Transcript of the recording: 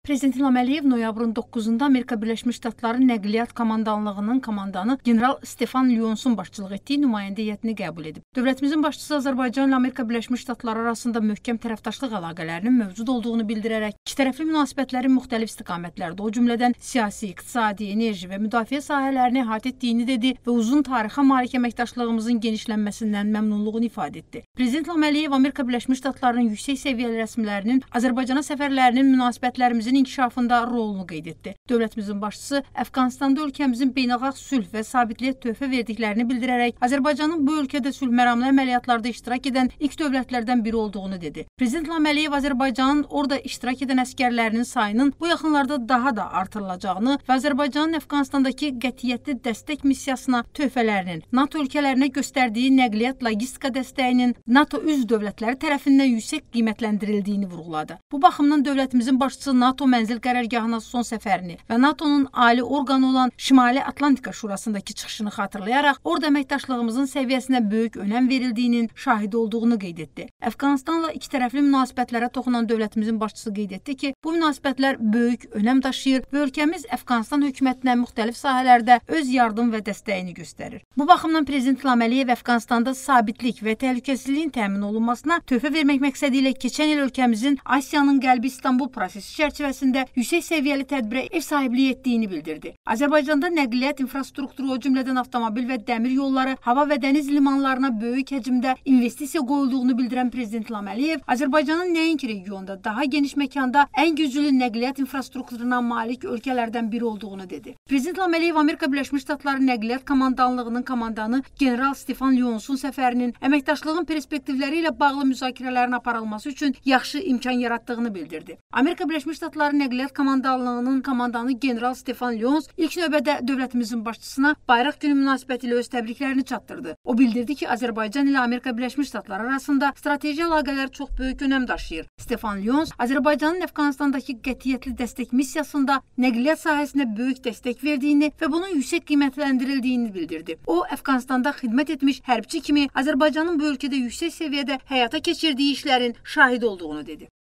Prezident İlham Əliyev noyabrın 9-da Amerika Birləşmiş Ştatları Nəqliyyat Komandanlığının komandanı general Stefan Lyonsun başçılıq etdiyi nümayəndə heyətini qəbul edib. Dövlətimizin başçısı Azərbaycan ilə Amerika Birləşmiş Ştatları arasında möhkəm tərəfdaşlıq əlaqələrinin mövcud olduğunu bildirərək, ikitərəfli münasibətlərin müxtəlif istiqamətlərdə, o cümlədən siyasi, iqtisadi, enerji və müdafiə sahələrini əhatə etdiyini dedi və uzun tarixə malik əməkdaşlığımızın genişlənməsindən məmnunluğunu ifadə etdi. Prezident İlham Əliyev Amerika Birləşmiş Ştatlarının yüksək səviyyəli rəsmilərinin Azərbaycana səfərlərinin münasibətlərimizin inkişafında rolunu qeyd etdi. Dövlətimizin başçısı Əfqanistanda ölkəmizin beynəlxalq sülh və sabitliyə töhfə verdiklərini bildirərək, Azərbaycanın bu ölkədə sülh məramlı əməliyyatlarda iştirak edən ilk dövlətlərdən biri olduğunu dedi. Prezident İlham Əliyev Azərbaycanın orada iştirak edən əskərlərinin sayının bu yaxınlarda daha da artırılacağını və Azərbaycanın Əfqanistandakı qətiyyətli dəstək missiyasına töhfələrinin, NATO ölkələrinə göstərdiyi nəqliyyat logistika dəstəyinin NATO üzv dövlətləri tərəfindən yüksək qiymətləndirildiyini vurğuladı. Bu baxımdan dövlətimizin başçısı NATO mənzil qərargahına son səfərini və NATO'nun ali orqanı olan Şimali Atlantika Şurasındakı çıxışını xatırlayaraq, orada əməkdaşlığımızın səviyyəsinə böyük önəm verildiyinin şahidi olduğunu qeyd etdi. Əfqanistanla ikitərəfli münasibətlərə toxunan dövlətimizin başçısı qeyd etdi ki, bu münasibətlər böyük önəm daşıyır və ölkəmiz Əfqanistan hökumətinə müxtəlif sahələrdə öz yardım və dəstəyini göstərir. Bu baxımdan Prezident İlham Əliyev Əfqanistanda sabitlik və təhlükəsizliyin təmin olunmasına töhfə vermək məqsədi ilə keçən il ölkəmizin Asiyanın qəlbi İstanbul prosesi çərçivəsində yüksək səviyyəli tədbirə ev sahibliyi etdiyini bildirdi. Azərbaycanda nəqliyyat infrastrukturu, o cümlədən avtomobil və dəmir yolları, hava və dəniz limanlarına böyük həcmdə investisiya qoyulduğunu bildirən Prezident İlham Əliyev, Azərbaycanın nəinki regionda, daha geniş məkanda ən güclü nəqliyyat infrastrukturuna malik ölkələrdən biri olduğunu dedi. Prezident İlham Əliyev Amerika Birləşmiş Ştatları Nəqliyyat Komandanlığının komandanı general Stefan Lyonsun səfərinin əməkdaşlığın perspektivləri ilə bağlı müzakirələrin aparılması üçün yaxşı imkan yaratdığını bildirdi. Amerika Birləşmiş Ştatları Nəqliyyat Komandanlığının komandanı general Stefan Lyons ilk növbədə dövlətimizin başçısına Bayraq Günü münasibətilə öz təbriklərini çatdırdı. O bildirdi ki, Azərbaycan ilə Amerika Birləşmiş Ştatları arasında strateji əlaqələr çox böyük önəm daşıyır. Stefan Lyons Azərbaycanın Əfqanistandakı qətiyyətli dəstək missiyasında nəqliyyat sahəsinə böyük dəstək verdiyini və bunun yüksək qiymətləndirildiyini bildirdi. O, Əfqanistanda xidmət etmiş hərbçi kimi Azərbaycanın bu ölkədə yüksək səviyyədə həyata keçirdiyi işlərin şahidi olduğunu dedi.